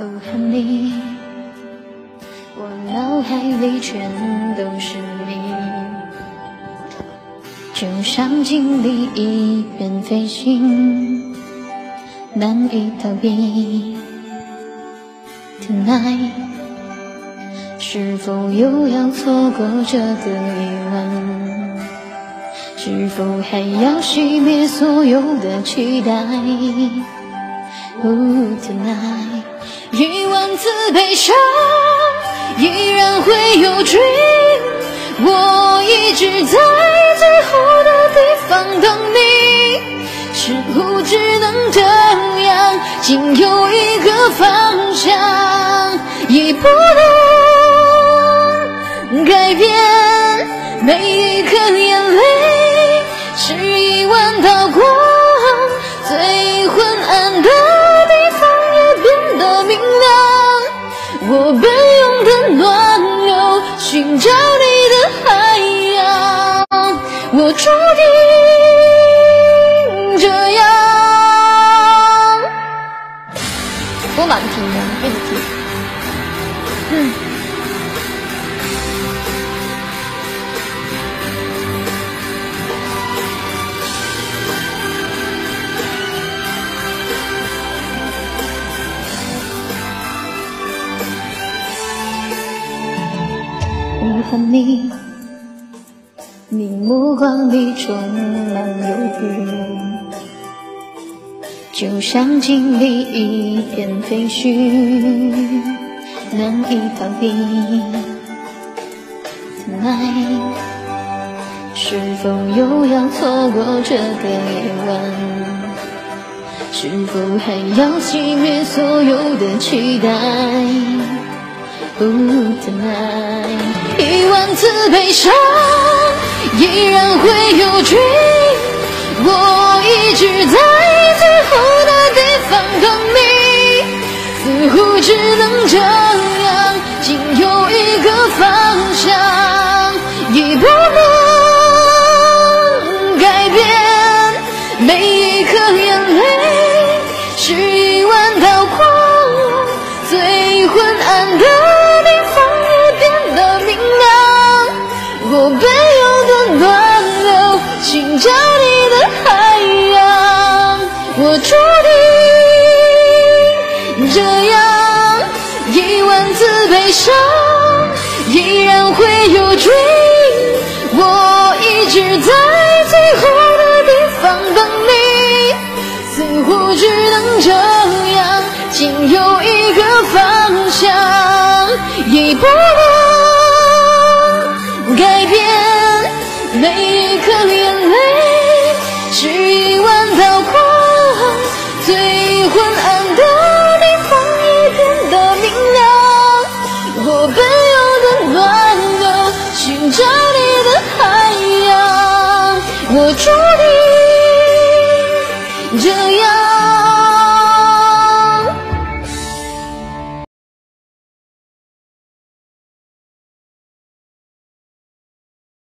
Oh honey， 我脑海里全都是你，就像经历一片飞行，难以逃避。Tonight， 是否又要错过这个夜晚？是否还要熄灭所有的期待？Oh tonight， 10000次悲伤依然会有 dream， 我一直在最后的地方等你，似乎只能这样，仅有一个方向，已不能改变。每一颗眼泪是10000道光，最昏暗的地方也变得明亮。我奔涌的暖流，寻找你的海洋，我注定这样。多难听啊，一直听。我和你目光里充满忧郁，就像经历一片废墟，难以逃避。Tonight， 是否又要错过这个夜晚？是否还要熄灭所有的期待？Oh tonight， 10000次悲伤依然会有 dream， 我一直在最后的地方等你，似乎只能这样，仅有一个方向，已不能改变。每一颗眼泪是10000道光，最昏暗的我奔涌的暖流，寻找你的海洋，我注定这样。10000次悲伤依然会有 dream， 我一直在最后的地方等你，似乎只能这样，仅有一个方向，已不能改变。每一颗眼泪是10000道光，最昏暗的地方也变得明亮。我奔涌的暖流，寻找你的海洋，我注定这样。